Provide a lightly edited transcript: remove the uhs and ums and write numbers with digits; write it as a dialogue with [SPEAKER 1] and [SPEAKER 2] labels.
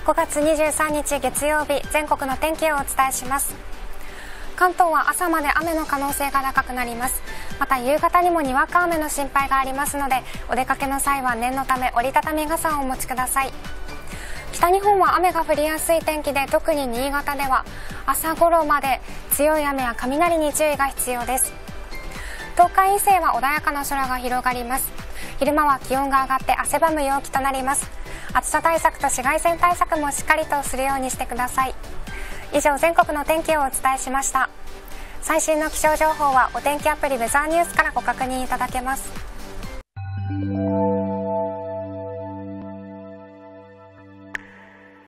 [SPEAKER 1] 5月23日月曜日、全国の天気をお伝えします。関東は朝まで雨の可能性が高くなります。また夕方にもにわか雨の心配がありますので、お出かけの際は念のため折りたたみ傘をお持ちください。北日本は雨が降りやすい天気で、特に新潟では朝頃まで強い雨や雷に注意が必要です。東海以西は穏やかな空が広がります。昼間は気温が上がって汗ばむ陽気となります。暑さ対策と紫外線対策もしっかりとするようにしてください。以上、全国の天気をお伝えしました。最新の気象情報はお天気アプリウェザーニュースからご確認いただけます。